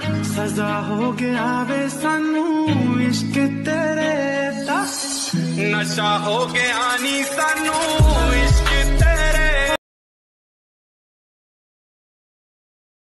सजा हो गया वे सानू इश्क तेरे दा, नशा हो गया नी सानू।